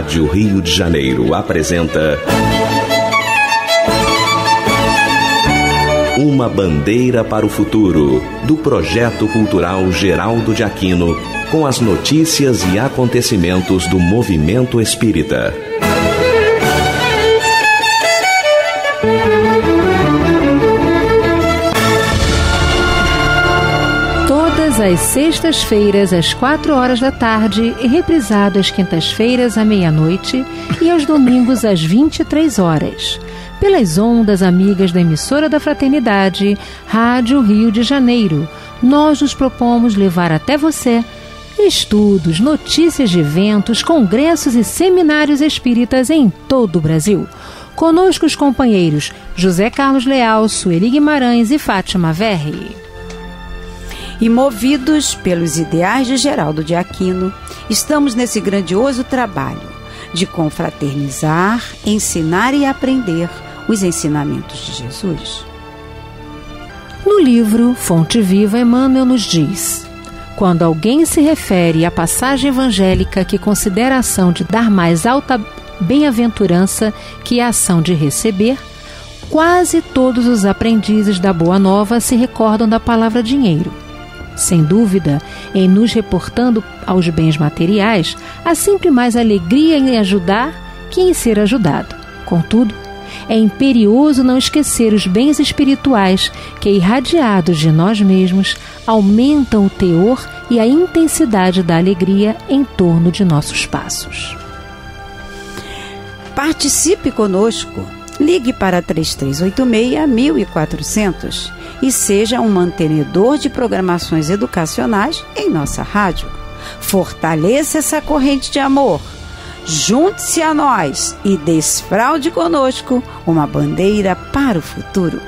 Rádio Rio de Janeiro apresenta Uma Bandeira para o Futuro, do Projeto Cultural Geraldo de Aquino, com as notícias e acontecimentos do movimento espírita. Às sextas-feiras, às 4 da tarde, e reprisado às quintas-feiras, à meia-noite, e aos domingos, às 23h. Pelas ondas amigas da emissora da Fraternidade, Rádio Rio de Janeiro, nós nos propomos levar até você estudos, notícias de eventos, congressos e seminários espíritas em todo o Brasil. Conosco os companheiros José Carlos Leal, Sueli Guimarães e Fátima Verri. E movidos pelos ideais de Geraldo de Aquino, estamos nesse grandioso trabalho de confraternizar, ensinar e aprender os ensinamentos de Jesus. No livro Fonte Viva, Emmanuel nos diz: quando alguém se refere à passagem evangélica que considera a ação de dar mais alta bem-aventurança que a ação de receber, quase todos os aprendizes da Boa Nova se recordam da palavra dinheiro. Sem dúvida, em nos reportando aos bens materiais, há sempre mais alegria em ajudar que em ser ajudado. Contudo, é imperioso não esquecer os bens espirituais que, irradiados de nós mesmos, aumentam o teor e a intensidade da alegria em torno de nossos passos. Participe conosco. Ligue para 3386-1400 e seja um mantenedor de programações educacionais em nossa rádio. Fortaleça essa corrente de amor. Junte-se a nós e desfraude conosco uma bandeira para o futuro.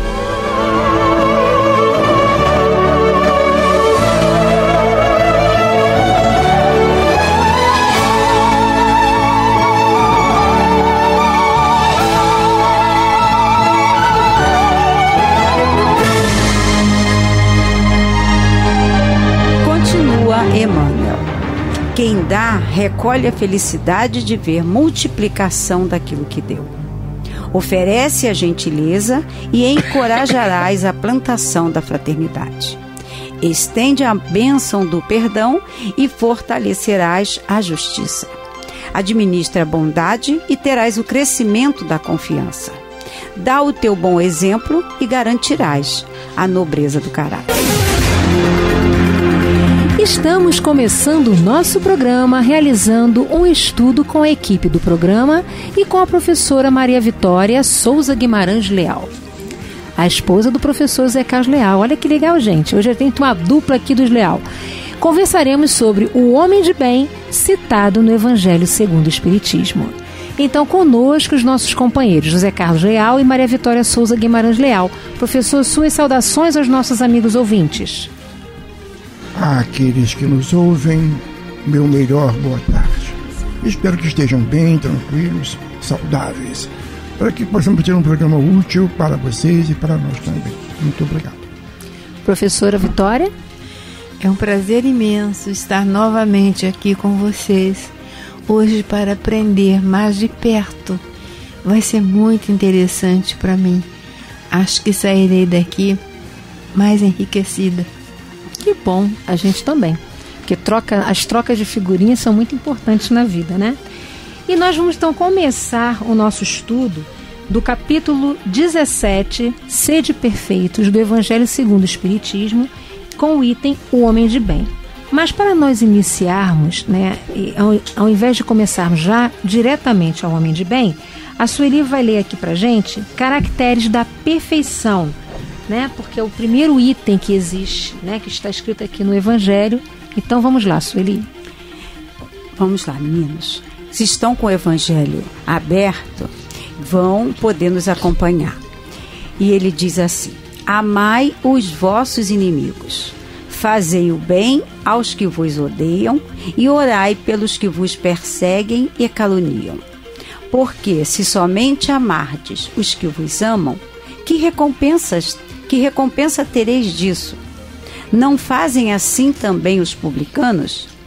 Emmanuel. Quem dá, recolhe a felicidade de ver multiplicação daquilo que deu. Oferece a gentileza e encorajarás a plantação da fraternidade. Estende a bênção do perdão e fortalecerás a justiça. Administra a bondade e terás o crescimento da confiança. Dá o teu bom exemplo e garantirás a nobreza do caráter. Estamos começando o nosso programa realizando um estudo com a equipe do programa e com a professora Maria Vitória Souza Guimarães Leal, a esposa do professor Zé Carlos Leal. Olha que legal, gente. Hoje eu tenho uma dupla aqui dos Leal. Conversaremos sobre o homem de bem citado no Evangelho segundo o Espiritismo. Então, conosco os nossos companheiros José Carlos Leal e Maria Vitória Souza Guimarães Leal. Professor, suas saudações aos nossos amigos ouvintes. Àqueles que nos ouvem, meu melhor boa tarde. Espero que estejam bem, tranquilos, saudáveis, para que possamos ter um programa útil para vocês e para nós também. Muito obrigado. Professora Vitória? É um prazer imenso estar novamente aqui com vocês, hoje para aprender mais de perto. Vai ser muito interessante para mim. Acho que sairei daqui mais enriquecida. Que bom, a gente também, porque as trocas de figurinhas são muito importantes na vida, né? E nós vamos então começar o nosso estudo do capítulo 17, Sede Perfeitos, do Evangelho segundo o Espiritismo, com o item O Homem de Bem. Mas para nós iniciarmos, né, ao invés de começarmos já diretamente ao Homem de Bem, a Sueli vai ler aqui pra gente caracteres da perfeição, né? Porque é o primeiro item que existe, né? Que está escrito aqui no Evangelho. Então vamos lá, Sueli. Vamos lá, meninos. Se estão com o Evangelho aberto, vão poder nos acompanhar. E ele diz assim: amai os vossos inimigos, fazei o bem aos que vos odeiam e orai pelos que vos perseguem e caluniam. Porque se somente amardes os que vos amam, que recompensa tereis disso? Não fazem assim também os publicanos?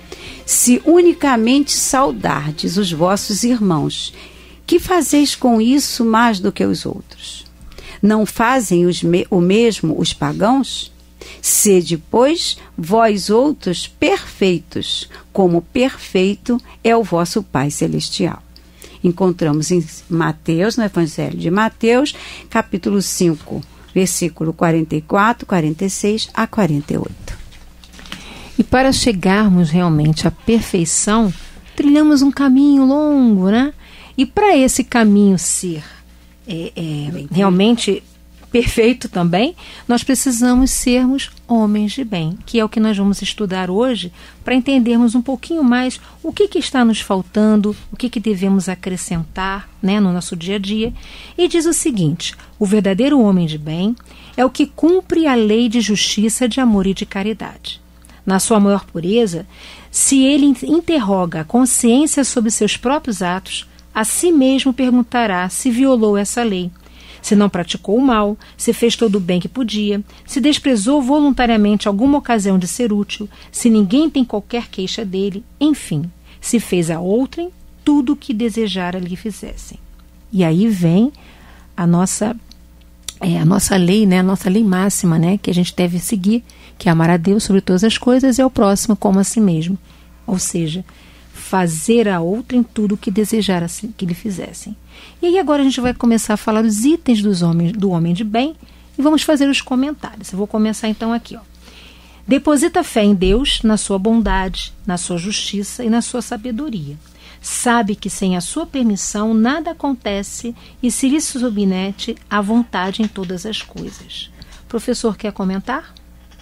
Se unicamente saudardes os vossos irmãos, que fazeis com isso mais do que os outros? Não fazem o mesmo os pagãos? Sede, pois, vós outros perfeitos, como perfeito é o vosso Pai Celestial. Encontramos em Mateus, no Evangelho de Mateus, capítulo 5, versículo 44, 46 a 48. E para chegarmos realmente à perfeição, trilhamos um caminho longo, né? E para esse caminho ser realmente perfeito também, nós precisamos sermos homens de bem, que é o que nós vamos estudar hoje, para entendermos um pouquinho mais o que está nos faltando, o que devemos acrescentar, né, no nosso dia a dia. E diz o seguinte: o verdadeiro homem de bem é o que cumpre a lei de justiça, de amor e de caridade. Na sua maior pureza, se ele interroga a consciência sobre seus próprios atos, a si mesmo perguntará se violou essa lei, se não praticou o mal, se fez todo o bem que podia, se desprezou voluntariamente alguma ocasião de ser útil, se ninguém tem qualquer queixa dele, enfim, se fez a outrem tudo o que desejara lhe fizessem. E aí vem a nossa lei, né, a nossa lei máxima, né, que a gente deve seguir, que é amar a Deus sobre todas as coisas e ao próximo como a si mesmo. Ou seja, fazer a outrem tudo o que desejara que lhe fizessem. E aí agora a gente vai começar a falar dos itens do homem de bem e vamos fazer os comentários. Eu vou começar então aqui. Deposita fé em Deus, na sua bondade, na sua justiça e na sua sabedoria. Sabe que sem a sua permissão nada acontece e se lhe submete à vontade em todas as coisas. Professor, quer comentar?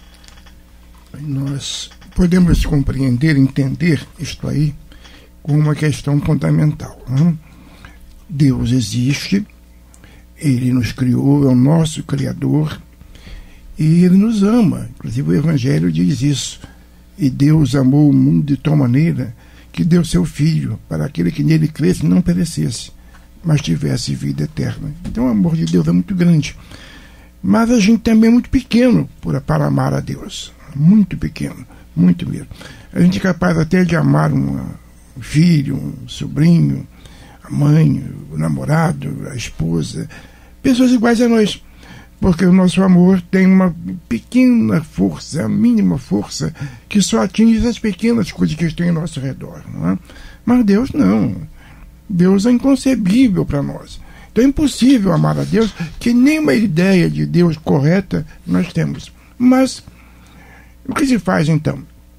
Nós podemos compreender, entender isto aí como uma questão fundamental, né? Deus existe, Ele nos criou, é o nosso Criador, e Ele nos ama. Inclusive o Evangelho diz isso. E Deus amou o mundo de tal maneira que deu seu Filho para aquele que nele cresce e não perecesse, mas tivesse vida eterna. Então o amor de Deus é muito grande. Mas a gente também é muito pequeno para amar a Deus. Muito pequeno, muito mesmo. A gente é capaz até de amar um filho, um sobrinho, a mãe, o namorado, a esposa, pessoas iguais a nós, porque o nosso amor tem uma pequena força, a mínima força, que só atinge as pequenas coisas que estão em nosso redor, não é? Mas Deus não. Deus é inconcebível para nós. Então é impossível amar a Deus, que nenhuma ideia de Deus correta nós temos. Mas o que se faz então?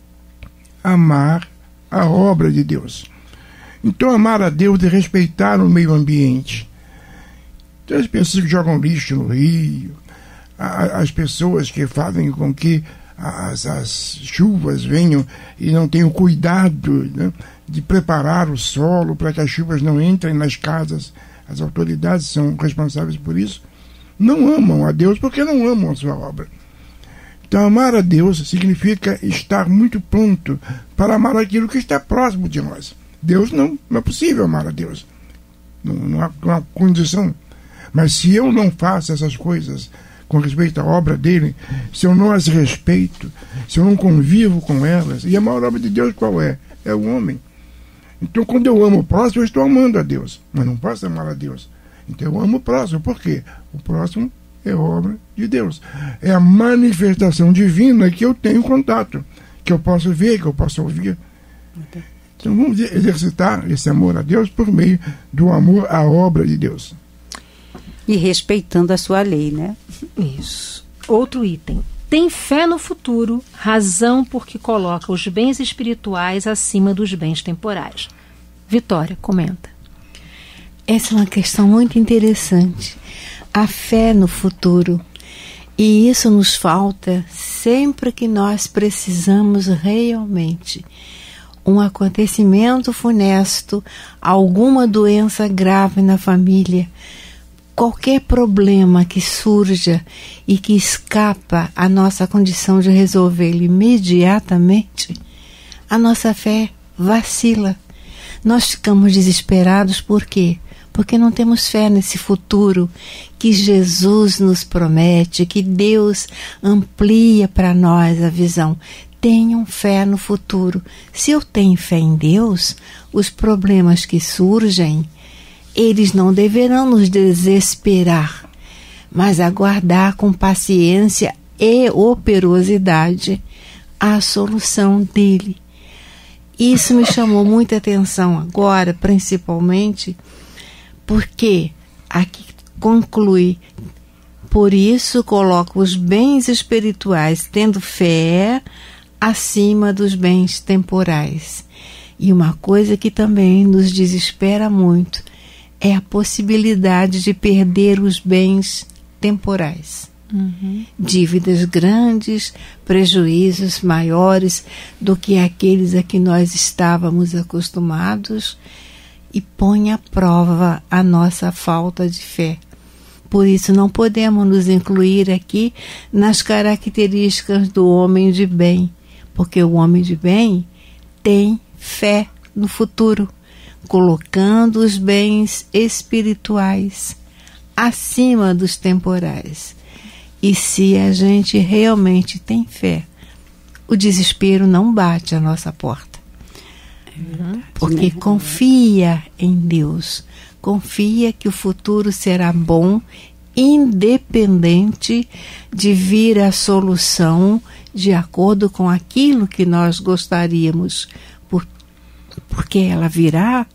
Amar a obra de Deus. Então amar a Deus é respeitar o meio ambiente. Então, as pessoas que jogam lixo no rio, as pessoas que fazem com que as chuvas venham e não tenham cuidado, né, de preparar o solo para que as chuvas não entrem nas casas, as autoridades são responsáveis por isso, não amam a Deus porque não amam a sua obra. Então amar a Deus significa estar muito pronto para amar aquilo que está próximo de nós. Deus não é possível amar a Deus. Não há condição. Mas se eu não faço essas coisas com respeito à obra dele, se eu não as respeito, se eu não convivo com elas, e a maior obra de Deus qual é? É o homem. Então quando eu amo o próximo, eu estou amando a Deus. Mas não posso amar a Deus. Então eu amo o próximo. Por quê? O próximo é obra de Deus. É a manifestação divina que eu tenho contato, que eu posso ver, que eu posso ouvir. Então vamos exercitar esse amor a Deus por meio do amor à obra de Deus. E respeitando a sua lei, né? Isso. Outro item. Tem fé no futuro, razão porque coloca os bens espirituais acima dos bens temporais. Vitória, comenta. Essa é uma questão muito interessante. A fé no futuro. E isso nos falta sempre que nós precisamos realmente. Um acontecimento funesto, alguma doença grave na família, qualquer problema que surja e que escapa à nossa condição de resolvê-lo imediatamente, a nossa fé vacila. Nós ficamos desesperados por quê? Porque não temos fé nesse futuro que Jesus nos promete, que Deus amplia para nós a visão. tenham fé no futuro. Se eu tenho fé em Deus, os problemas que surgem, eles não deverão nos desesperar, mas aguardar com paciência e operosidade a solução dele. Isso me chamou muita atenção agora, principalmente, porque aqui conclui: por isso coloco os bens espirituais, tendo fé, acima dos bens temporais. E uma coisa que também nos desespera muito é a possibilidade de perder os bens temporais. Dívidas grandes, prejuízos maiores do que aqueles a que nós estávamos acostumados, e põe à prova a nossa falta de fé. Por isso não podemos nos incluir aqui nas características do homem de bem, porque o homem de bem tem fé no futuro, colocando os bens espirituais acima dos temporais. E se a gente realmente tem fé, o desespero não bate à nossa porta. Porque confia em Deus, confia que o futuro será bom, independente de vir a solução de acordo com aquilo que nós gostaríamos, porque ela virá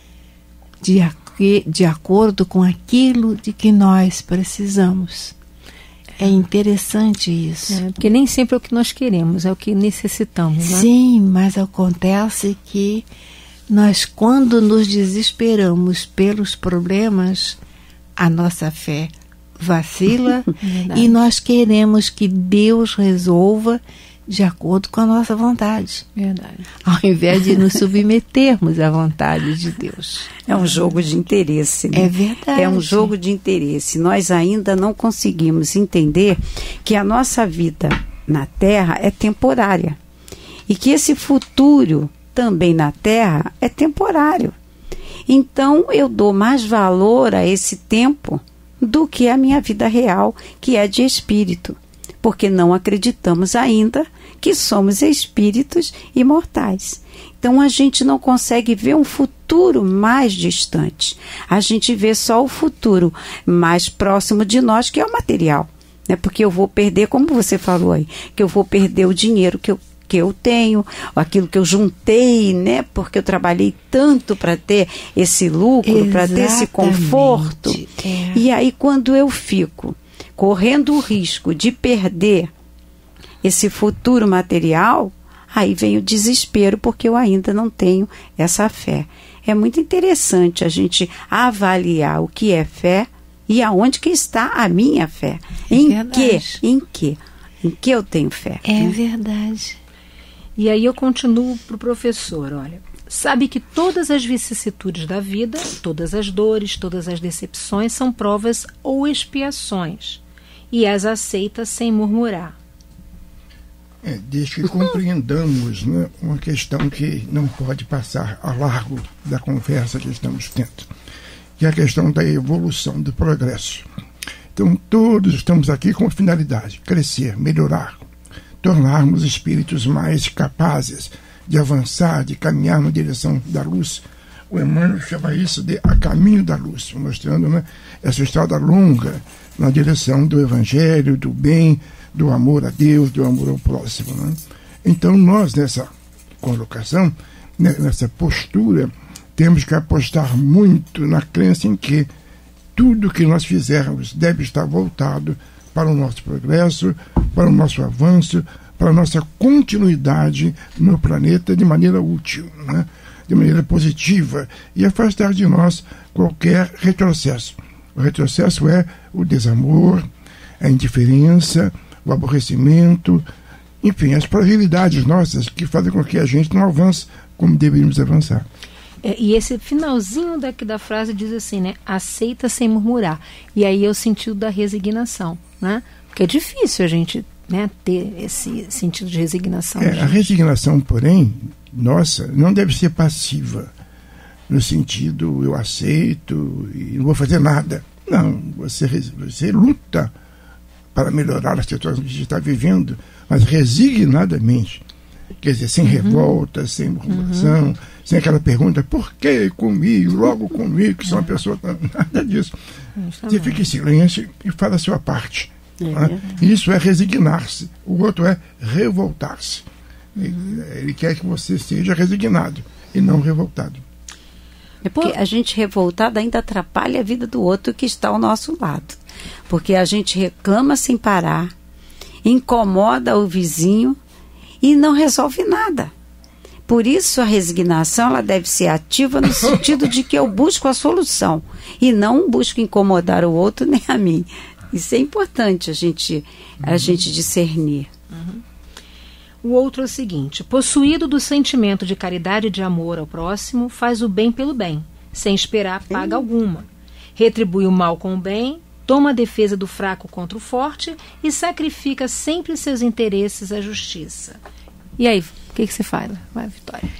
de acordo com aquilo de que nós precisamos. É interessante isso. Porque nem sempre é o que nós queremos, é o que necessitamos, né? Sim, mas acontece que nós, quando nos desesperamos pelos problemas, a nossa fé vacila e nós queremos que Deus resolva de acordo com a nossa vontade. Verdade. Ao invés de nos submetermos à vontade de Deus. É um jogo de interesse, né? É verdade. É um jogo de interesse. Nós ainda não conseguimos entender que a nossa vida na Terra é temporária. E que esse futuro também na Terra é temporário. Então eu dou mais valor a esse tempo do que a minha vida real, que é de espírito. Porque não acreditamos ainda que somos espíritos imortais. Então a gente não consegue ver um futuro mais distante. A gente vê só o futuro mais próximo de nós, que é o material. Né? Porque eu vou perder, como você falou aí, que eu vou perder o dinheiro que eu tenho, aquilo que eu juntei, né? Porque eu trabalhei tanto para ter esse lucro, para ter esse conforto. E aí quando eu fico correndo o risco de perder esse futuro material, aí vem o desespero, porque eu ainda não tenho essa fé. É muito interessante a gente avaliar o que é fé e aonde que está a minha fé. Em que eu tenho fé. É verdade. E aí eu continuo para o professor, olha. Sabe que todas as vicissitudes da vida, todas as dores, todas as decepções são provas ou expiações, e as aceita sem murmurar. Desde que compreendamos, né, uma questão que não pode passar ao largo da conversa que estamos tendo, que é a questão da evolução, do progresso. Então todos estamos aqui com a finalidade: crescer, melhorar, tornarmos espíritos mais capazes de avançar, de caminhar na direção da luz. O Emmanuel chama isso de a caminho da luz, mostrando, né, essa estrada longa na direção do Evangelho, do bem, do amor a Deus, do amor ao próximo. Né? Então nós, nessa colocação, nessa postura, temos que apostar muito na crença em que tudo que nós fizermos deve estar voltado para o nosso progresso, para o nosso avanço, para a nossa continuidade no planeta de maneira útil, né? De maneira positiva, e afastar de nós qualquer retrocesso. O retrocesso é o desamor, a indiferença, o aborrecimento, enfim, as fragilidades nossas que fazem com que a gente não avance como deveríamos avançar. E esse finalzinho da frase diz assim, né? Aceita sem murmurar. E aí é o sentido da resignação, né? Porque é difícil a gente, né, ter esse sentido de resignação. A resignação, porém, nossa, não deve ser passiva, no sentido eu aceito e não vou fazer nada. Não, você luta para melhorar a situação que a gente está vivendo, mas resignadamente. Quer dizer, sem revolta, sem murmuração, sem aquela pergunta, por que comigo, logo comigo, que sou uma pessoa... Nada disso. Você fica em silêncio e fala a sua parte. Isso é resignar-se. O outro é revoltar-se. Ele quer que você seja resignado e não revoltado. É porque a gente revoltada ainda atrapalha a vida do outro que está ao nosso lado. Porque a gente reclama sem parar, incomoda o vizinho e não resolve nada. Por isso a resignação ela deve ser ativa no sentido de que eu busco a solução e não busco incomodar o outro nem a mim. Isso é importante a gente discernir. O outro é o seguinte: possuído do sentimento de caridade e de amor ao próximo, faz o bem pelo bem, sem esperar paga alguma. Retribui o mal com o bem, toma a defesa do fraco contra o forte e sacrifica sempre seus interesses à justiça. E aí, o que você faz? Vai, Vitória.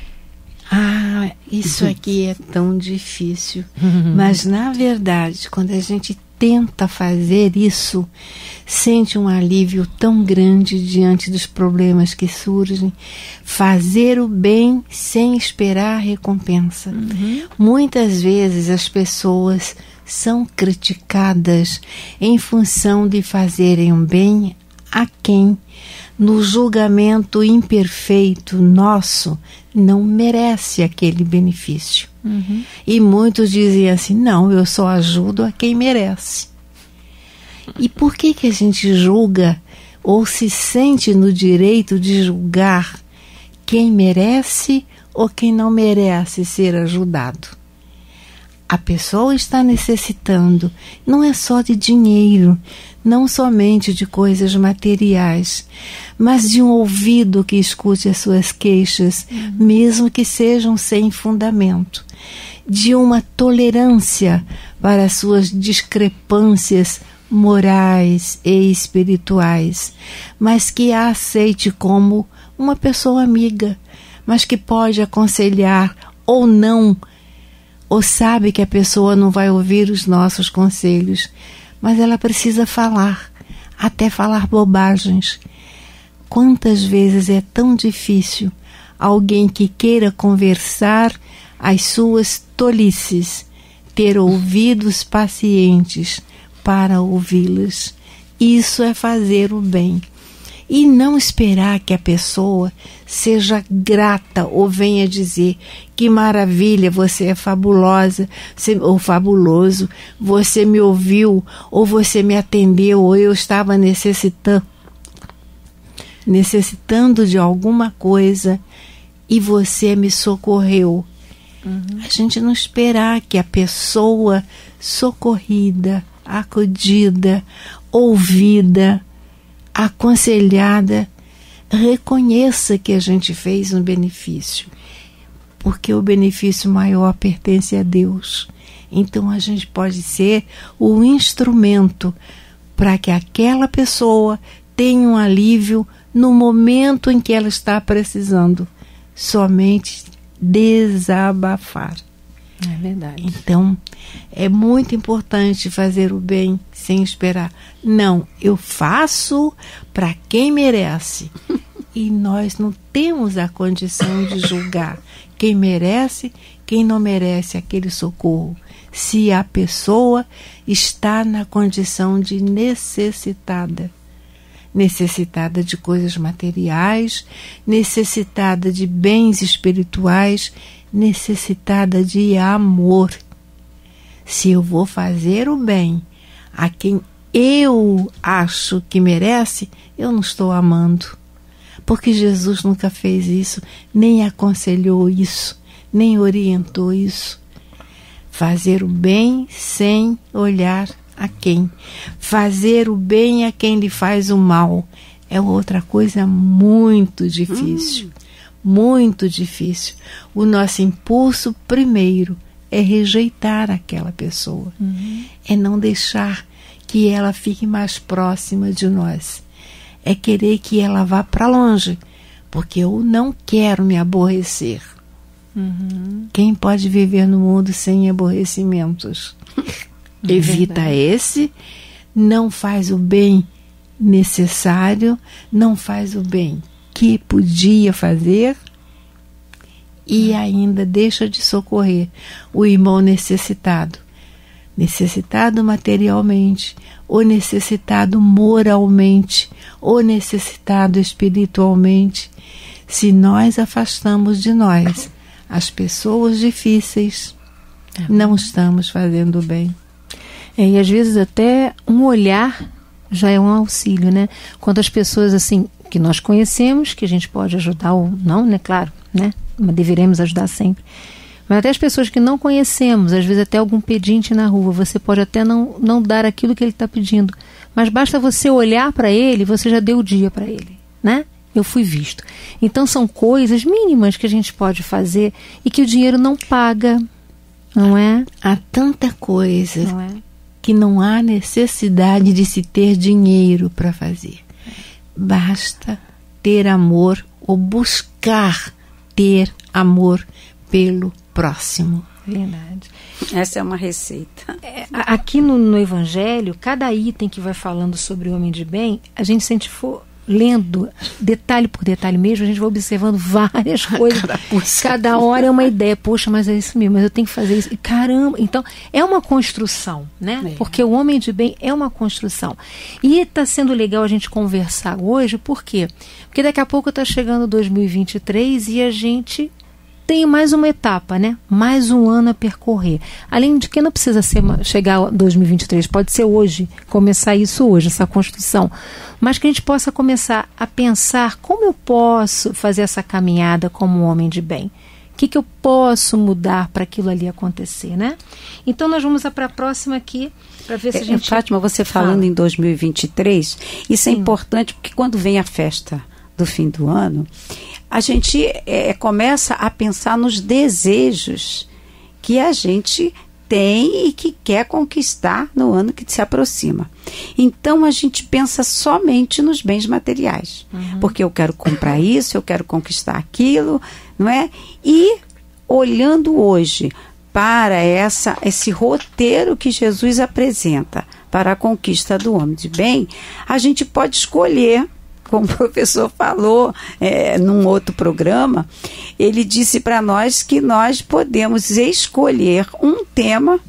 Isso aqui é tão difícil. Mas, na verdade, quando a gente tenta fazer isso, sente um alívio tão grande diante dos problemas que surgem. Fazer o bem sem esperar recompensa. Muitas vezes as pessoas são criticadas em função de fazerem um bem a quem, no julgamento imperfeito nosso, não merece aquele benefício. E muitos dizem assim, não, eu só ajudo a quem merece. E por que a gente julga ou se sente no direito de julgar quem merece ou quem não merece ser ajudado? A pessoa está necessitando, não é só de dinheiro, não somente de coisas materiais, mas de um ouvido que escute as suas queixas, mesmo que sejam sem fundamento, de uma tolerância para as suas discrepâncias morais e espirituais, mas que a aceite como uma pessoa amiga, mas que pode aconselhar ou não, ou sabe que a pessoa não vai ouvir os nossos conselhos, mas ela precisa falar, até falar bobagens. Quantas vezes é tão difícil alguém que queira conversar as suas tolices, ter ouvidos pacientes para ouvi-las. Isso é fazer o bem. E não esperar que a pessoa seja grata ou venha dizer que maravilha, você é fabulosa ou fabuloso, você me ouviu ou você me atendeu ou eu estava necessitando de alguma coisa e você me socorreu. A gente não esperar que a pessoa socorrida, acudida, ouvida, aconselhada, reconheça que a gente fez um benefício, porque o benefício maior pertence a Deus. Então a gente pode ser o instrumento para que aquela pessoa tenha um alívio no momento em que ela está precisando. Somente desabafar. É verdade. Então, é muito importante fazer o bem sem esperar. Não, eu faço para quem merece. E nós não temos a condição de julgar quem merece, quem não merece aquele socorro. Se a pessoa está na condição de necessitada de coisas materiais, necessitada de bens espirituais, necessitada de amor. Se eu vou fazer o bem a quem eu acho que merece, eu não estou amando. Porque Jesus nunca fez isso, nem aconselhou isso, nem orientou isso. Fazer o bem sem olhar a quem. Fazer o bem a quem lhe faz o mal é outra coisa muito difícil. Muito difícil. O nosso impulso primeiro é rejeitar aquela pessoa. É não deixar que ela fique mais próxima de nós. É querer que ela vá para longe, porque eu não quero me aborrecer. Quem pode viver no mundo sem aborrecimentos? Evita esse, não faz o bem necessário, não faz o bem que podia fazer e ainda deixa de socorrer o irmão necessitado materialmente, ou necessitado moralmente, ou necessitado espiritualmente. Se nós afastamos de nós as pessoas difíceis, não estamos fazendo bem. E às vezes até um olhar já é um auxílio, né? Quando as pessoas assim que nós conhecemos, que a gente pode ajudar ou não, né? Claro, né? Mas deveremos ajudar sempre. Mas até as pessoas que não conhecemos, às vezes até algum pedinte na rua, você pode até não dar aquilo que ele está pedindo, mas basta você olhar para ele, você já deu o dia para ele, né? Eu fui visto. Então são coisas mínimas que a gente pode fazer e que o dinheiro não paga, não é? Há tanta coisa que não há necessidade de se ter dinheiro para fazer. Basta ter amor ou buscar ter amor pelo próximo. Verdade. Essa é uma receita. Aqui no Evangelho, cada item que vai falando sobre o homem de bem, a gente sente lendo detalhe por detalhe mesmo, a gente vai observando várias coisas. Cada hora é uma ideia. Poxa, mas é isso mesmo, mas eu tenho que fazer isso. Caramba! Então, é uma construção, né? Porque o homem de bem é uma construção. E está sendo legal a gente conversar hoje, por quê? Porque daqui a pouco está chegando 2023 e a gente tem mais uma etapa, né? Mais um ano a percorrer. Além de que não precisa chegar a 2023, pode ser hoje, começar isso hoje, essa construção. Mas que a gente possa começar a pensar como eu posso fazer essa caminhada como um homem de bem. O que eu posso mudar para aquilo ali acontecer, né? Então nós vamos para a próxima aqui, para ver se a gente... Fátima, você falando em 2023, isso é importante porque quando vem a festa do fim do ano, a gente começa a pensar nos desejos que a gente tem e que quer conquistar no ano que se aproxima. Então a gente pensa somente nos bens materiais, porque eu quero comprar isso, eu quero conquistar aquilo, não é? E olhando hoje para esse roteiro que Jesus apresenta para a conquista do homem de bem, a gente pode escolher. Como o professor falou num outro programa, ele disse para nós que nós podemos escolher um tema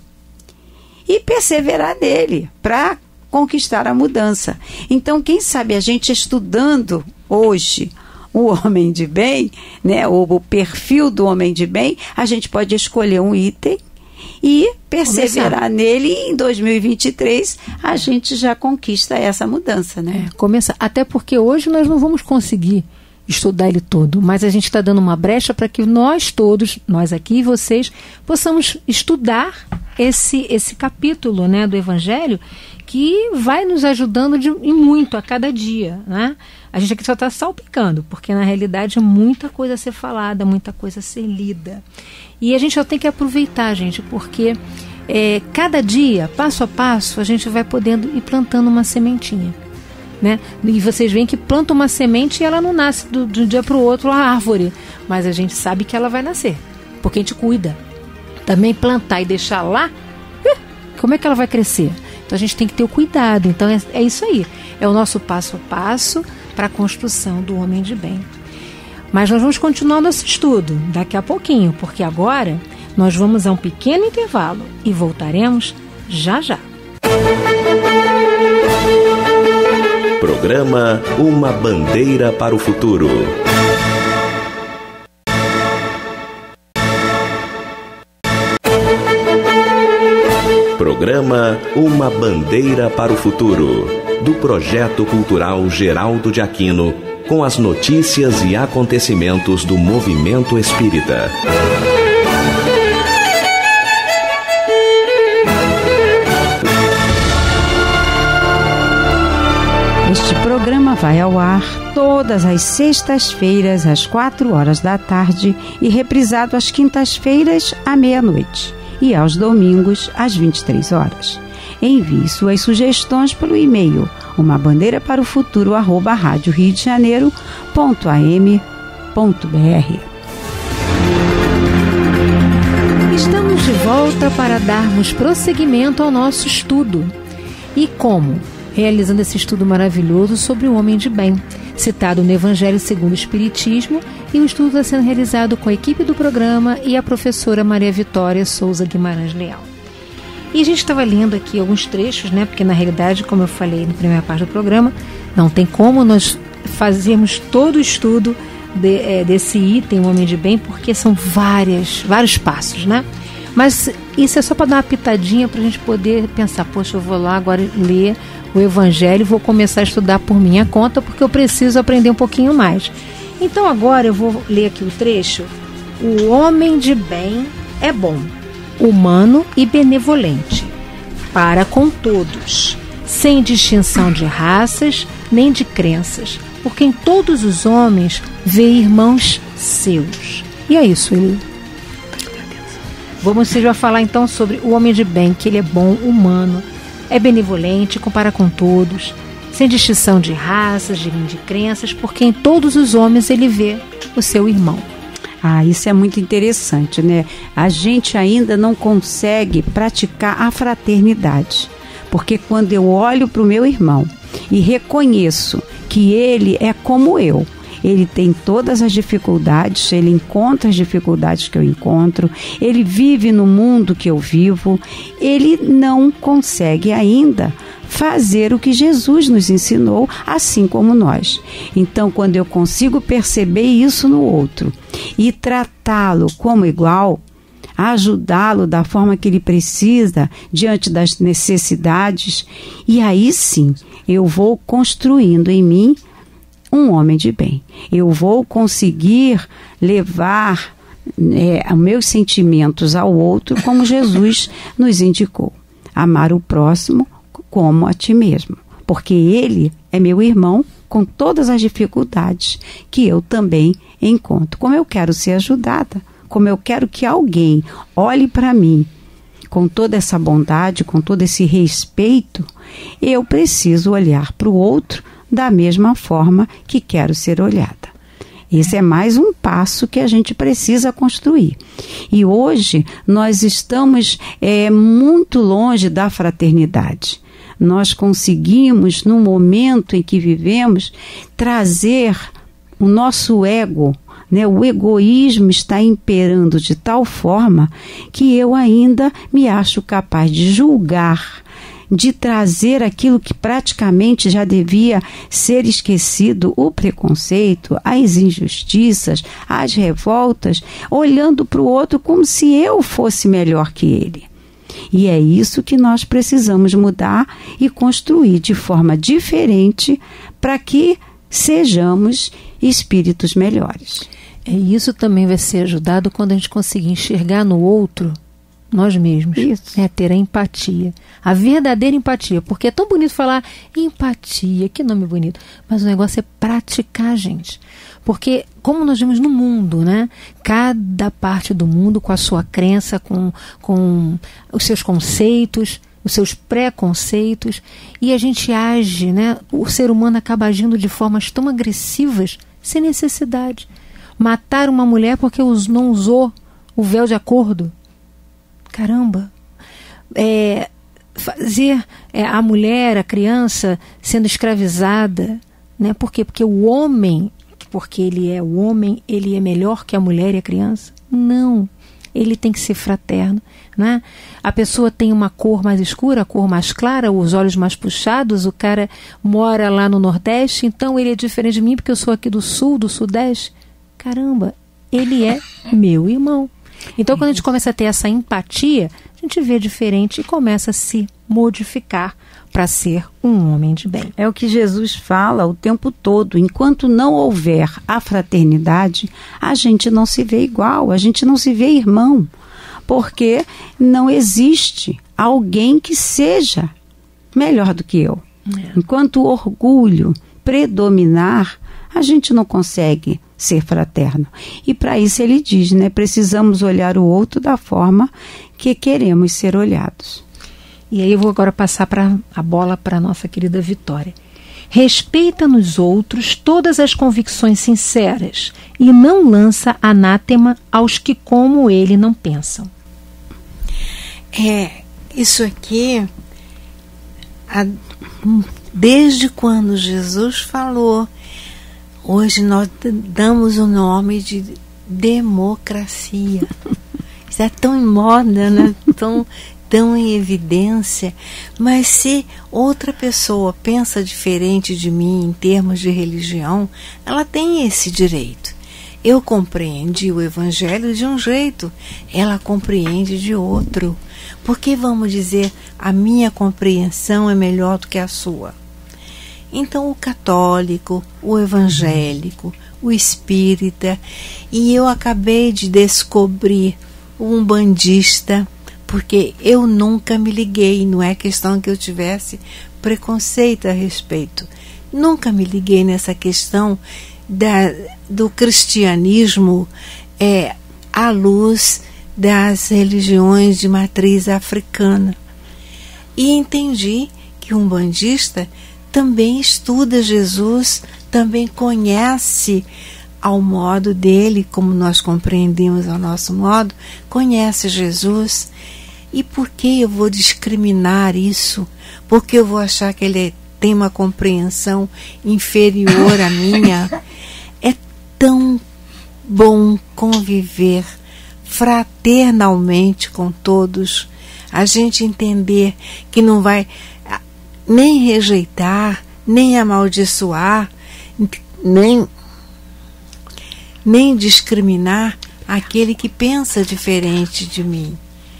e perseverar nele para conquistar a mudança. Então, quem sabe a gente estudando hoje o homem de bem, né, o perfil do homem de bem, a gente pode escolher um item e perseverar nele, e em 2023 a gente já conquista essa mudança, né? Começa, até porque hoje nós não vamos conseguir estudar ele todo, mas a gente está dando uma brecha para que nós todos, nós aqui e vocês, possamos estudar esse capítulo, né, do Evangelho, que vai nos ajudando e muito a cada dia, né? A gente aqui só está salpicando, porque na realidade é muita coisa a ser falada, muita coisa a ser lida. E a gente só tem que aproveitar, gente, porque cada dia, passo a passo, a gente vai podendo ir plantando uma sementinha, né? E vocês veem que planta uma semente e ela não nasce de um dia para o outro a árvore, mas a gente sabe que ela vai nascer, porque a gente cuida. Também plantar e deixar lá, como é que ela vai crescer? Então a gente tem que ter o cuidado. Então é isso aí, é o nosso passo a passo para a construção do homem de bem. Mas nós vamos continuar nosso estudo daqui a pouquinho, porque agora nós vamos a um pequeno intervalo e voltaremos já já. Programa Uma Bandeira para o Futuro. Programa Uma Bandeira para o Futuro, do Projeto Cultural Geraldo de Aquino, com as notícias e acontecimentos do movimento espírita. Este programa vai ao ar todas as sextas-feiras às 4 da tarde e reprisado às quintas-feiras à meia-noite e aos domingos às 23 horas. Envie suas sugestões pelo e-mail umabandeira-para-o-futuro@radioriodejaneiro.am.br. Estamos de volta para darmos prosseguimento ao nosso estudo. E como? Realizando esse estudo maravilhoso sobre o homem de bem. citado no Evangelho segundo o Espiritismo, e o estudo está sendo realizado com a equipe do programa e a professora Maria Vitória Souza Guimarães Leal. E a gente estava lendo aqui alguns trechos, né? Porque na realidade, como eu falei na primeira parte do programa, não tem como nós fazermos todo o estudo desse item, o Homem de Bem, porque são vários passos, né? Mas isso é só para dar uma pitadinha para a gente poder pensar, poxa, eu vou lá agora ler o Evangelho e vou começar a estudar por minha conta, porque eu preciso aprender um pouquinho mais. Então agora eu vou ler aqui o trecho. O homem de bem é bom, humano e benevolente, para com todos, sem distinção de raças nem de crenças, porque em todos os homens vê irmãos seus. E é isso, ele. Você vai falar então sobre o homem de bem, que ele é bom, humano, é benevolente, compara com todos, sem distinção de raças, nem de crenças, porque em todos os homens ele vê o seu irmão. Isso é muito interessante, né? A gente ainda não consegue praticar a fraternidade, porque quando eu olho para o meu irmão e reconheço que ele é como eu, ele tem todas as dificuldades, ele encontra as dificuldades que eu encontro, ele vive no mundo que eu vivo, ele não consegue ainda fazer o que Jesus nos ensinou, assim como nós. Então, quando eu consigo perceber isso no outro e tratá-lo como igual, ajudá-lo da forma que ele precisa, diante das necessidades, e aí sim, eu vou construindo em mim um homem de bem. Eu vou conseguir levar os meus sentimentos ao outro, como Jesus nos indicou. Amar o próximo como a ti mesmo, porque ele é meu irmão com todas as dificuldades que eu também encontro. Como eu quero ser ajudada, como eu quero que alguém olhe para mim com toda essa bondade, com todo esse respeito, eu preciso olhar para o outro da mesma forma que quero ser olhada. Esse é mais um passo que a gente precisa construir. E hoje nós estamos muito longe da fraternidade. Nós conseguimos, no momento em que vivemos, trazer o nosso ego, né? O egoísmo está imperando de tal forma que eu ainda me acho capaz de julgar, de trazer aquilo que praticamente já devia ser esquecido, o preconceito, as injustiças, as revoltas, olhando para o outro como se eu fosse melhor que ele. E é isso que nós precisamos mudar e construir de forma diferente para que sejamos espíritos melhores. Isso também vai ser ajudado quando a gente conseguir enxergar no outro nós mesmos. Isso. Ter a empatia. A verdadeira empatia. Porque é tão bonito falar empatia, que nome bonito. Mas o negócio é praticar, gente. Porque como nós vemos no mundo, né? Cada parte do mundo com a sua crença, com os seus conceitos, os seus preconceitos, e a gente age, né? O ser humano acaba agindo de formas tão agressivas, sem necessidade. Matar uma mulher porque não usou o véu de acordo. Caramba! Fazer a mulher, a criança, sendo escravizada, né? Por quê? Porque o homem, porque ele é o homem, ele é melhor que a mulher e a criança? Não. Ele tem que ser fraterno, né? A pessoa tem uma cor mais escura, a cor mais clara, os olhos mais puxados, o cara mora lá no Nordeste, então ele é diferente de mim porque eu sou aqui do Sul, do Sudeste. Caramba, ele é meu irmão. Então, quando a gente começa a ter essa empatia, a gente vê diferente e começa a se modificar para ser um homem de bem. É o que Jesus fala o tempo todo. Enquanto não houver a fraternidade, a gente não se vê igual, a gente não se vê irmão, porque não existe alguém que seja melhor do que eu. Enquanto o orgulho predominar, a gente não consegue ser fraterno. E para isso ele diz, né? Precisamos olhar o outro da forma que queremos ser olhados. E aí eu vou agora passar a bola para a nossa querida Vitória. Respeita nos outros todas as convicções sinceras e não lança anátema aos que como ele não pensam. Isso aqui, desde quando Jesus falou Hoje nós damos o nome de democracia. Isso é tão em moda, né? tão em evidência. Mas se outra pessoa pensa diferente de mim em termos de religião, ela tem esse direito. Eu compreendi o Evangelho de um jeito, ela compreende de outro. Por que vamos dizer a minha compreensão é melhor do que a sua? Então o católico, o evangélico, o espírita, e eu acabei de descobrir o umbandista, porque eu nunca me liguei, não é questão que eu tivesse preconceito a respeito. Nunca me liguei nessa questão do cristianismo à luz das religiões de matriz africana. E entendi que um umbandista também estuda Jesus, também conhece ao modo dele, como nós compreendemos ao nosso modo, conhece Jesus. E por que eu vou discriminar isso? Porque eu vou achar que ele tem uma compreensão inferior à minha? É tão bom conviver fraternalmente com todos, a gente entender que não vai nem rejeitar, nem amaldiçoar, nem discriminar aquele que pensa diferente de mim.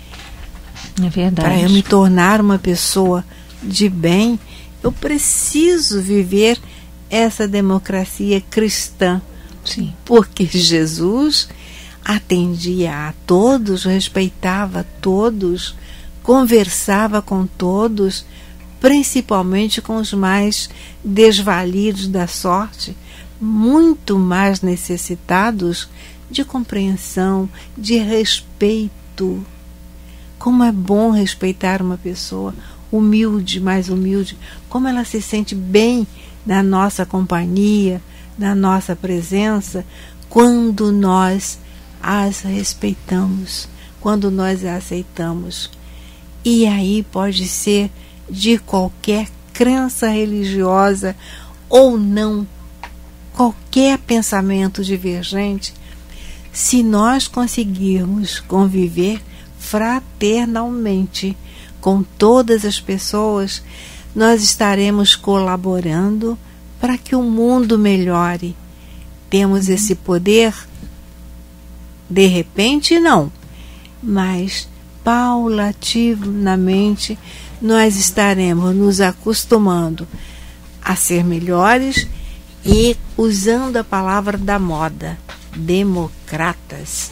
É verdade. Para eu me tornar uma pessoa de bem, eu preciso viver essa democracia cristã. Sim. Porque Jesus atendia a todos, respeitava todos, conversava com todos, principalmente com os mais desvalidos da sorte, muito mais necessitados de compreensão, de respeito. Como é bom respeitar uma pessoa humilde, mais humilde, como ela se sente bem na nossa companhia, na nossa presença, quando nós as respeitamos, quando nós a aceitamos. E aí pode ser de qualquer crença religiosa ou não, qualquer pensamento divergente, se nós conseguirmos conviver fraternalmente com todas as pessoas, nós estaremos colaborando para que o mundo melhore. Temos esse poder? De repente, não. Mas, paulatinamente, nós estaremos nos acostumando a ser melhores e usando a palavra da moda, democratas.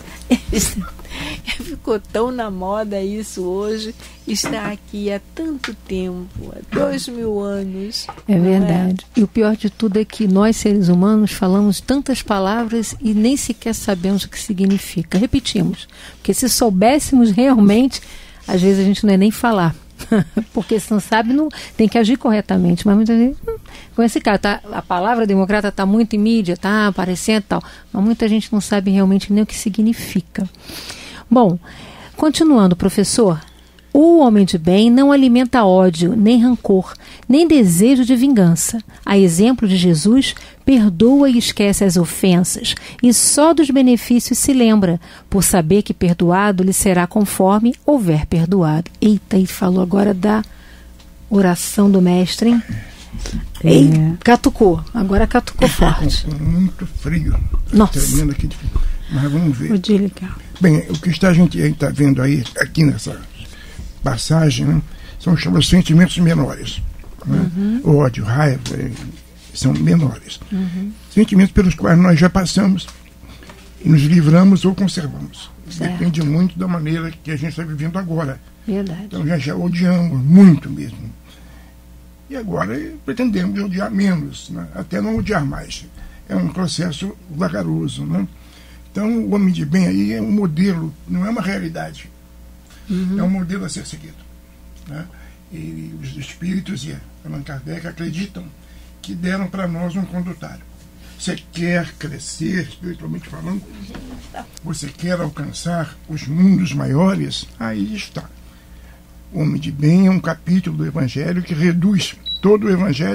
Ficou tão na moda isso hoje, está aqui há tanto tempo, há 2000 anos. É verdade. E o pior de tudo é que nós, seres humanos, falamos tantas palavras e nem sequer sabemos o que significa. Repetimos, porque se soubéssemos realmente, às vezes a gente não é nem falar. Porque se não sabe, não, tem que agir corretamente. Mas muitas vezes, com esse cara, a palavra democrata está muito em mídia, está aparecendo e tal, mas muita gente não sabe realmente nem o que significa. Bom, continuando, professor, o homem de bem não alimenta ódio, nem rancor, nem desejo de vingança. A exemplo de Jesus, perdoa e esquece as ofensas, e só dos benefícios se lembra, por saber que perdoado lhe será conforme houver perdoado. Eita, ele falou agora da oração do mestre, hein? Ei, catucou, agora catucou forte. Muito frio. Nossa. Tremendo aqui, mas vamos ver. Vou desligar. Bem, o que a gente está vendo aí, aqui nessa passagem, né, são os sentimentos menores. Né? Ódio, raiva, são menores. Sentimentos pelos quais nós já passamos e nos livramos ou conservamos. Certo. Depende muito da maneira que a gente está vivendo agora. Verdade. Então já odiamos muito mesmo. E agora pretendemos odiar menos, né? Até não odiar mais. É um processo vagaroso, né? Então o homem de bem aí é um modelo, não é uma realidade. É um modelo a ser seguido, né? E os espíritos e Allan Kardec acreditam que deram para nós um condutário. Você quer crescer espiritualmente falando? Você quer alcançar os mundos maiores? Aí está. O homem de bem é um capítulo do Evangelho que reduz todo o Evangelho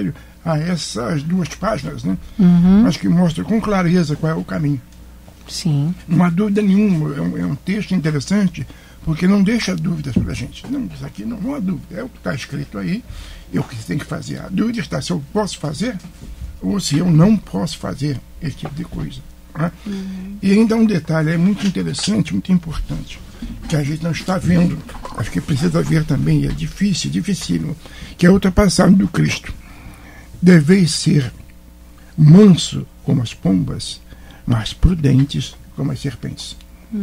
a essas 2 páginas, né? Mas que mostra com clareza qual é o caminho. Sim. Não há dúvida nenhuma, é um texto interessante, porque não deixa dúvidas para a gente. Não, isso aqui não há dúvida, é o que está escrito aí, é o que você tem que fazer. A dúvida está se eu posso fazer ou se eu não posso fazer esse tipo de coisa. Né? E ainda um detalhe, é muito interessante, muito importante, que a gente não está vendo, acho que precisa ver também, é dificílimo, que é outra passagem do Cristo. Deveis ser manso como as pombas, mas prudentes como as serpentes.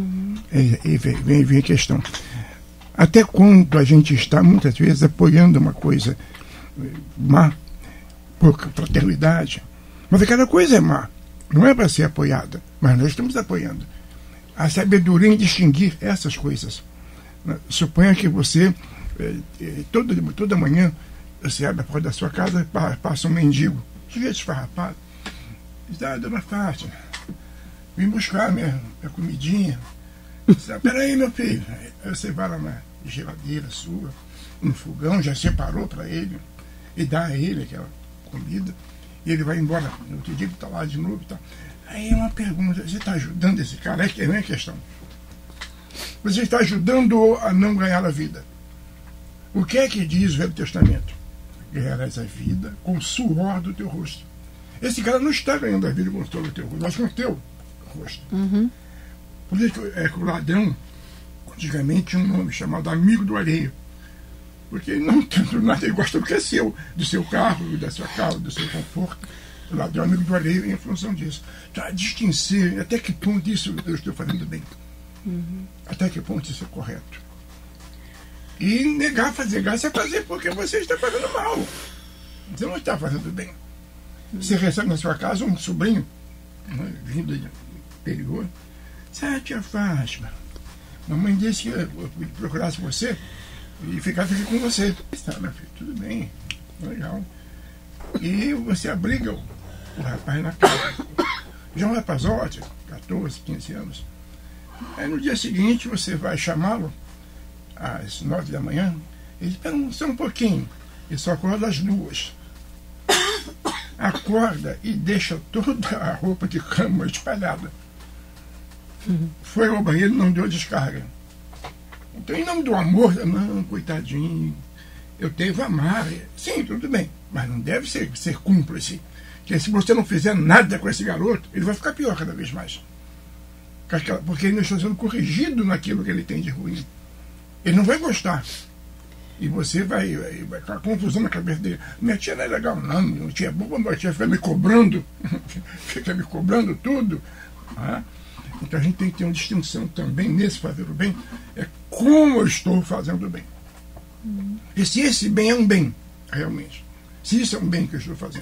E vem a questão. Até quando a gente está, muitas vezes, apoiando uma coisa má, por fraternidade, mas aquela coisa é má, não é para ser apoiada, mas nós estamos apoiando. A sabedoria em distinguir essas coisas. Suponha que você, toda manhã, você abre a porta da sua casa e passa um mendigo, sujeito esfarrapado. Diz: dona Fátima, vim buscar minha comidinha. Peraí, meu filho. Aí você vai lá na geladeira sua, no fogão, já separou para ele, e dá a ele aquela comida, e ele vai embora. No outro dia ele está lá de novo. Tá. Aí é uma pergunta: você está ajudando esse cara? É a questão. Você está ajudando a não ganhar a vida. O que é que diz o Velho Testamento? Ganharás a vida com o suor do teu rosto. Esse cara não está ganhando a vida com o suor do teu rosto, mas com o teu rosto. Por isso que o ladrão, antigamente, tinha um nome chamado amigo do alheio. Porque ele não tanto nada, ele gosta do que é seu, do seu carro, da sua casa, do seu conforto. O ladrão é amigo do alheio em função disso. Para distinguir até que ponto isso eu estou fazendo bem. Até que ponto isso é correto. E negar fazer graça é fazer porque você está fazendo mal. Você não está fazendo bem. Você recebe na sua casa um sobrinho, né, vindo do interior. Tia Fátima, mamãe disse que eu procurasse você e ficasse aqui com você. Tá, meu filho, tudo bem, legal. E você abriga o rapaz na casa. Já um rapazote, 14, 15 anos. Aí no dia seguinte você vai chamá-lo às 9 da manhã, ele pergunta só um pouquinho, ele só acorda às 2. Acorda e deixa toda a roupa de cama espalhada. Foi ao banheiro e não deu descarga. Então, em nome do amor, não, coitadinho, eu devo amar. Sim, tudo bem, mas não deve ser cúmplice. Porque se você não fizer nada com esse garoto, ele vai ficar pior cada vez mais. Porque ele não está sendo corrigido naquilo que ele tem de ruim. Ele não vai gostar. E você vai ficar confusão na cabeça dele. Minha tia não é legal, não. Minha tia é boa, minha tia fica me cobrando. Fica me cobrando tudo. Então a gente tem que ter uma distinção também nesse fazer o bem. É como eu estou fazendo o bem. E se esse bem é um bem, realmente. Se isso é um bem que eu estou fazendo.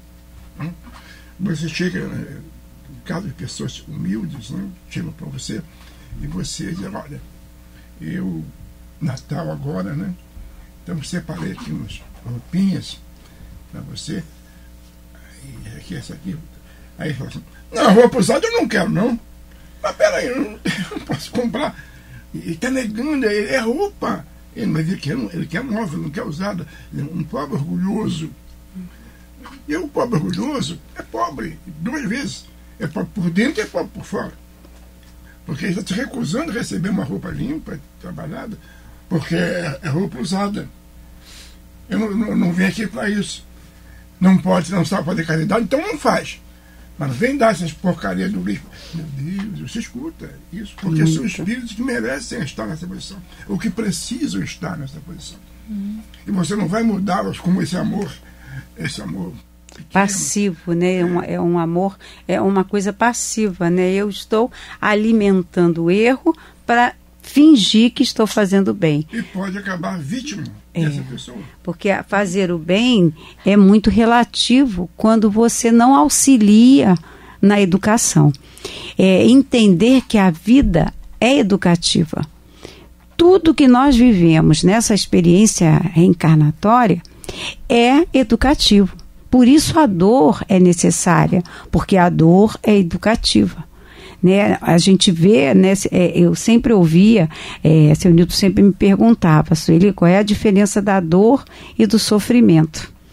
Você chega, em caso de pessoas humildes, né, chegam para você e você diz: olha, eu, Natal agora, né? Então separei aqui umas roupinhas para você. Aí, aqui, essa aqui. Aí fala assim: não, roupa usada eu não quero, não. Mas peraí, eu não posso comprar. Ele está negando, é roupa. Mas ele quer nova, não quer usada. Um pobre orgulhoso. E o pobre orgulhoso é pobre 2 vezes. É pobre por dentro e é pobre por fora. Porque ele está se recusando a receber uma roupa limpa, trabalhada, porque é roupa usada. Eu não vim aqui para isso. Não sabe fazer caridade, então não faz. Mas não vem dar essas porcarias do lixo. Meu Deus, você escuta isso, porque são espíritos que merecem estar nessa posição, ou que precisam estar nessa posição. E você não vai mudá-los com esse amor pequeno. Passivo, né? É um amor, é uma coisa passiva, né? Eu estou alimentando o erro para fingir que estou fazendo bem. E pode acabar vítima dessa pessoa. Porque fazer o bem é muito relativo quando você não auxilia na educação. Entender que a vida é educativa. Tudo que nós vivemos nessa experiência reencarnatória é educativo. Por isso a dor é necessária, porque a dor é educativa. Né? A gente vê, né, eu sempre ouvia, seu Nilton sempre me perguntava: Sueli, qual é a diferença da dor e do sofrimento?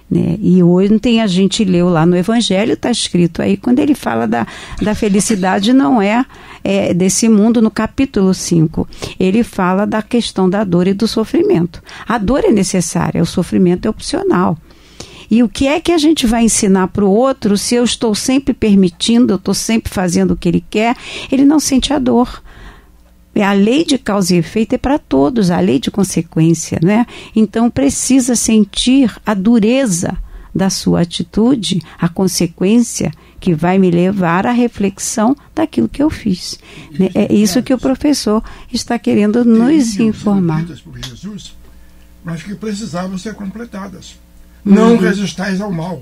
né? E ontem a gente leu lá no Evangelho, está escrito aí, quando ele fala da felicidade não é desse mundo, no capítulo 5. Ele fala da questão da dor e do sofrimento. A dor é necessária, o sofrimento é opcional. E o que é que a gente vai ensinar para o outro se eu estou sempre permitindo, eu estou sempre fazendo o que ele quer, ele não sente a dor. A lei de causa e efeito é para todos, a lei de consequência, né? Então precisa sentir a dureza da sua atitude, a consequência que vai me levar à reflexão daquilo que eu fiz. É isso que o professor está querendo nos informar. Por Jesus, mas que precisavam ser completadas. Não resistais ao mal.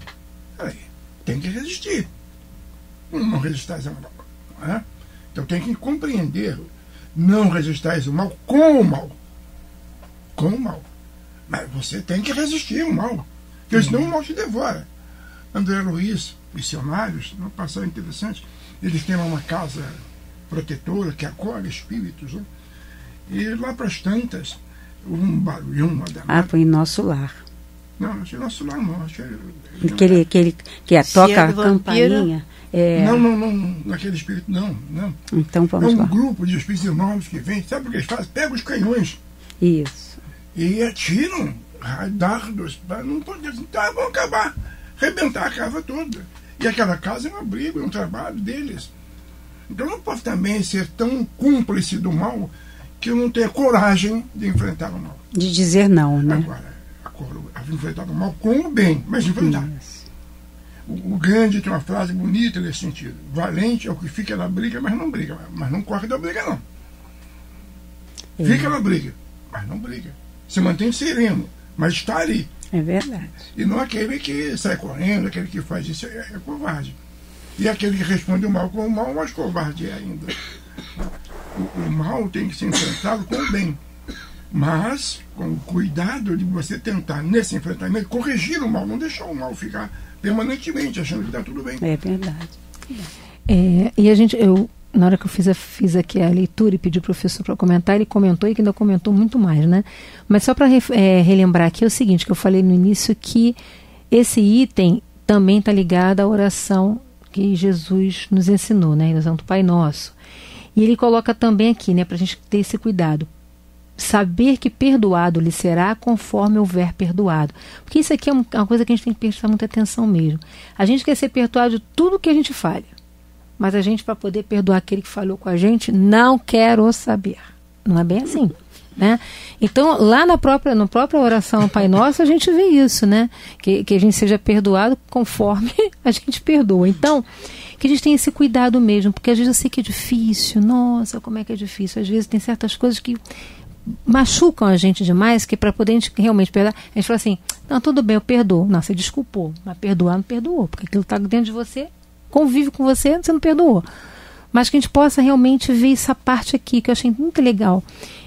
Tem que resistir. Não resistais ao mal. Não é? Então tem que compreender. Não resistais ao mal com o mal. Com o mal. Mas você tem que resistir ao mal. Porque senão o mal te devora. André Luiz, missionários, uma passagem interessante, eles têm uma casa protetora que acolhe espíritos. Né? E lá para as tantas, um barulhão, uma danada. Foi em Nosso Lar. Não, acho que Nosso Lar não. Acho Que toca a campainha. Não, naquele espírito, não. Então vamos lá. É um grupo de espíritos irmãos que vem, sabe o que eles fazem? Pegam os canhões. Isso. E atiram dardos, não poder, então vão acabar, arrebentar a casa toda. E aquela casa é um abrigo, é um trabalho deles. Então eu não posso também ser tão cúmplice do mal que eu não tenha coragem de enfrentar o mal. De dizer não, né? Agora, enfrentar o mal com o bem, mas enfrentar. O Gandhi tem uma frase bonita nesse sentido. Valente é o que fica na briga, mas não briga. Mas não corre da briga, não. Fica na briga, mas não briga. Se mantém sereno, mas está ali. É verdade. E não aquele que sai correndo, aquele que faz isso é covarde. E aquele que responde o mal com o mal, mais covarde é ainda. O mal tem que ser enfrentado com o bem. Mas com o cuidado de você tentar, nesse enfrentamento, corrigir o mal, não deixar o mal ficar permanentemente achando que está tudo bem. É verdade. E eu na hora que eu fiz aqui a leitura e pedi ao professor para comentar, ele comentou e que ainda comentou muito mais, né? Mas só para relembrar aqui é o seguinte, que eu falei no início, que esse item também está ligado à oração que Jesus nos ensinou, né? A oração do Pai Nosso. E ele coloca também aqui, né, para a gente ter esse cuidado. Saber que perdoado lhe será conforme houver perdoado. Porque isso aqui é uma coisa que a gente tem que prestar muita atenção mesmo. A gente quer ser perdoado de tudo que a gente falha. Mas a gente, para poder perdoar aquele que falhou com a gente, não quer o saber. Não é bem assim, né? Então, lá na própria oração Pai Nosso, a gente vê isso, né? Que a gente seja perdoado conforme a gente perdoa. Então, que a gente tenha esse cuidado mesmo, porque às vezes eu sei que é difícil. Nossa, como é que é difícil. Às vezes tem certas coisas que machucam a gente demais, que para poder a gente realmente perdoar, a gente fala assim, não, tudo bem, eu perdoo. Não, você desculpou, mas perdoar não perdoou, porque aquilo está dentro de você, convive com você, você não perdoou. Mas que a gente possa realmente ver essa parte aqui, que eu achei muito legal.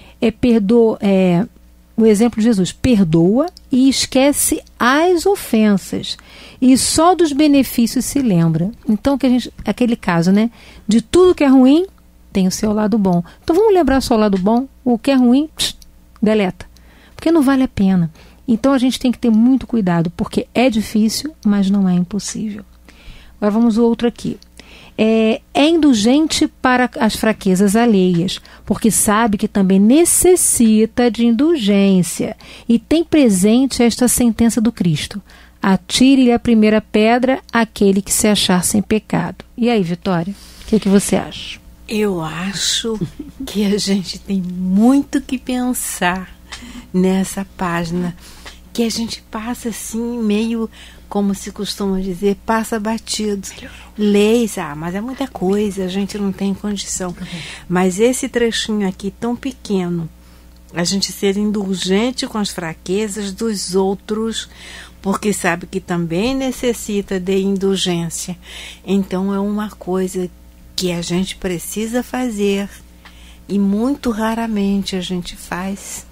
O exemplo de Jesus, perdoa e esquece as ofensas, e só dos benefícios se lembra. Então, aquele caso, né, de tudo que é ruim, tem o seu lado bom. Então vamos lembrar só o lado bom, o que é ruim, deleta. Porque não vale a pena. Então a gente tem que ter muito cuidado, porque é difícil, mas não é impossível. Agora vamos ao outro aqui. É indulgente para as fraquezas alheias, porque sabe que também necessita de indulgência. E tem presente esta sentença do Cristo. Atire-lhe a primeira pedra aquele que se achar sem pecado. E aí, Vitória, o que você acha? Eu acho que a gente tem muito que pensar nessa página, que a gente passa assim, meio, como se costuma dizer, passa batido. Leis, mas é muita coisa, a gente não tem condição. Mas esse trechinho aqui tão pequeno, a gente ser indulgente com as fraquezas dos outros, porque sabe que também necessita de indulgência. Então é uma coisa que a gente precisa fazer, e muito raramente a gente faz,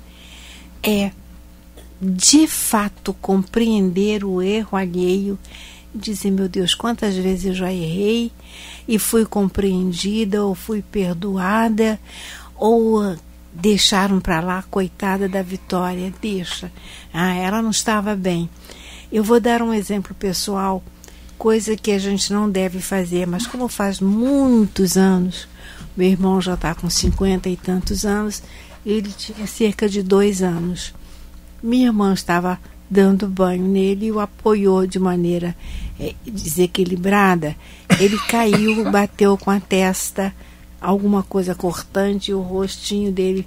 de fato compreender o erro alheio, dizer, meu Deus, quantas vezes eu já errei e fui compreendida ou fui perdoada, ou deixaram para lá, coitada da Vitória, deixa, ela não estava bem. Eu vou dar um exemplo pessoal, coisa que a gente não deve fazer, mas como faz muitos anos, meu irmão já está com 50 e tantos anos, ele tinha cerca de 2 anos. Minha irmã estava dando banho nele e o apoiou de maneira desequilibrada. Ele caiu, bateu com a testa, alguma coisa cortante, e o rostinho dele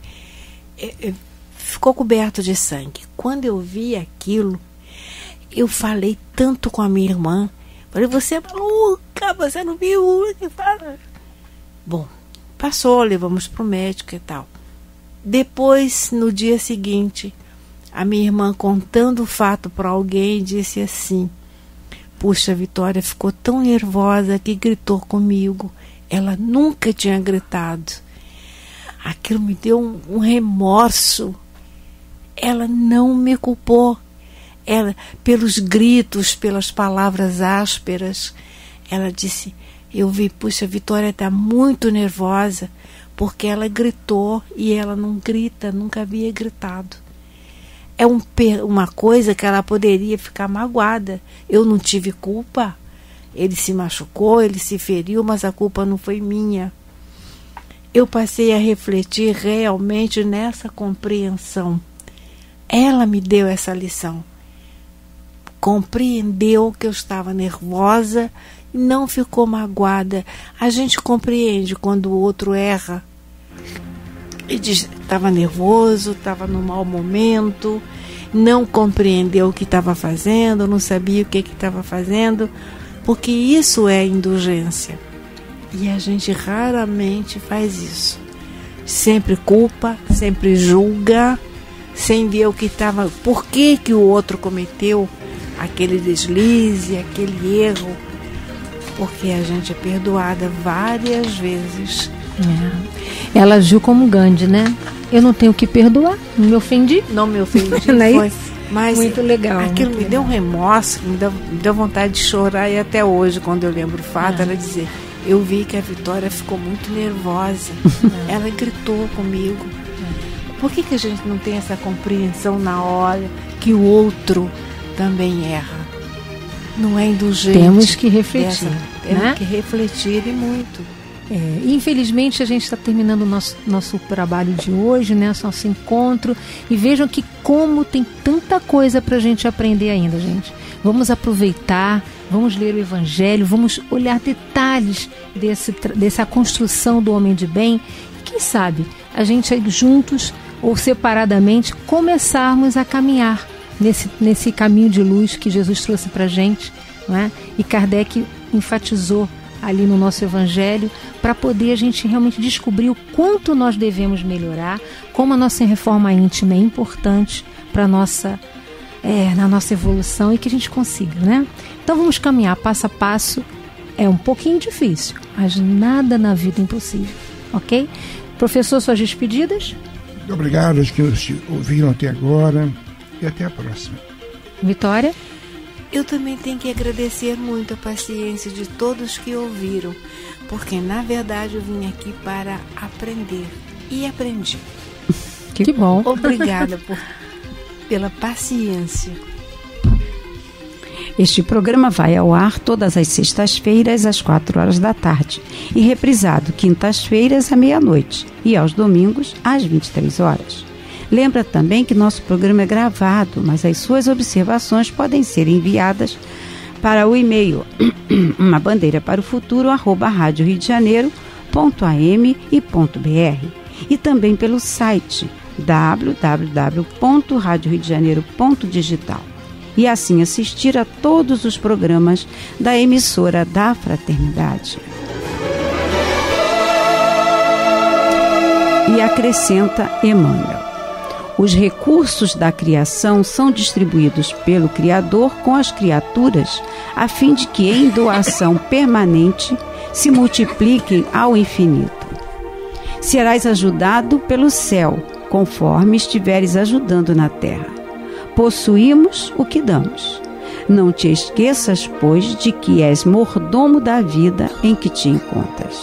ficou coberto de sangue. Quando eu vi aquilo, eu falei tanto com a minha irmã. Falei, você é maluca, você não viu o que fala? Bom, passou, levamos para o médico e tal. Depois, no dia seguinte, a minha irmã, contando o fato para alguém, disse assim: puxa, a Vitória ficou tão nervosa que gritou comigo. Ela nunca tinha gritado. Aquilo me deu um remorso. Ela não me culpou. Ela, pelos gritos, pelas palavras ásperas, ela disse, eu vi, puxa, a Vitória está muito nervosa, porque ela gritou e ela não grita, nunca havia gritado. É uma coisa que ela poderia ficar magoada. Eu não tive culpa. Ele se machucou, ele se feriu, mas a culpa não foi minha. Eu passei a refletir realmente nessa compreensão. Ela me deu essa lição. Compreendeu que eu estava nervosa e não ficou magoada. A gente compreende quando o outro erra. E diz, estava nervoso, estava num mau momento, não compreendeu o que estava fazendo, não sabia o que estava fazendo, porque isso é indulgência. E a gente raramente faz isso. Sempre culpa, sempre julga, sem ver o que estava, por que o outro cometeu aquele deslize, aquele erro, porque a gente é perdoada várias vezes. Ela agiu como Gandhi, né? Eu não tenho que perdoar, não me ofendi. Não me ofendi, foi. Mas muito legal. Aquilo me deu um remorso, me deu vontade de chorar, e até hoje, quando eu lembro o fato, ela dizer, eu vi que a Vitória ficou muito nervosa. Ela gritou comigo. Por que a gente não tem essa compreensão na hora que o outro também erra? Não é indulgente. Temos que refletir. Temos que refletir e muito. Infelizmente a gente está terminando o nosso trabalho de hoje, né? Nosso encontro, e vejam que como tem tanta coisa para a gente aprender ainda, gente. Vamos aproveitar, vamos ler o Evangelho, vamos olhar detalhes dessa construção do homem de bem, e quem sabe a gente juntos ou separadamente começarmos a caminhar nesse caminho de luz que Jesus trouxe para a gente, não é? E Kardec enfatizou ali no nosso Evangelho, para poder a gente realmente descobrir o quanto nós devemos melhorar, como a nossa reforma íntima é importante para na nossa evolução, e que a gente consiga, né? Então vamos caminhar passo a passo. É um pouquinho difícil, mas nada na vida é impossível, ok? Professor, suas despedidas? Muito obrigado aos que nos ouviram até agora, e até a próxima. Vitória? Eu também tenho que agradecer muito a paciência de todos que ouviram, porque na verdade eu vim aqui para aprender, e aprendi. Que bom. Obrigada pela paciência. Este programa vai ao ar todas as sextas-feiras às 4 da tarde e reprisado quintas-feiras à meia-noite e aos domingos às 23 horas. Lembra também que nosso programa é gravado, mas as suas observações podem ser enviadas para o e-mail umabandeira-para-o-futuro@radioriodejaneiro.am.br e também pelo site www.radioriodejaneiro.digital, e assim assistir a todos os programas da emissora da Fraternidade. E acrescenta Emmanuel: os recursos da criação são distribuídos pelo Criador com as criaturas, a fim de que, em doação permanente, se multipliquem ao infinito. Serás ajudado pelo céu, conforme estiveres ajudando na terra. Possuímos o que damos. Não te esqueças, pois, de que és mordomo da vida em que te encontras.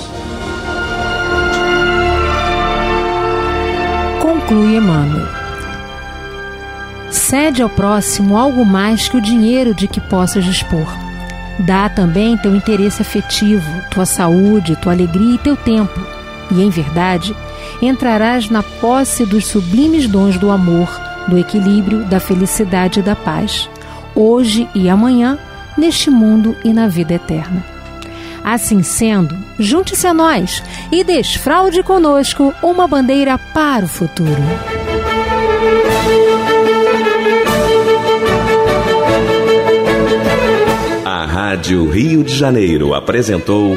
Conclui Emmanuel. Cede ao próximo algo mais que o dinheiro de que possas dispor. Dá também teu interesse afetivo, tua saúde, tua alegria e teu tempo. E, em verdade, entrarás na posse dos sublimes dons do amor, do equilíbrio, da felicidade e da paz, hoje e amanhã, neste mundo e na vida eterna. Assim sendo, junte-se a nós e desfraude conosco uma bandeira para o futuro. A Rádio Rio de Janeiro apresentou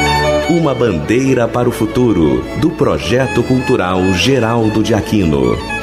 Uma Bandeira para o Futuro, do Projeto Cultural Geraldo de Aquino.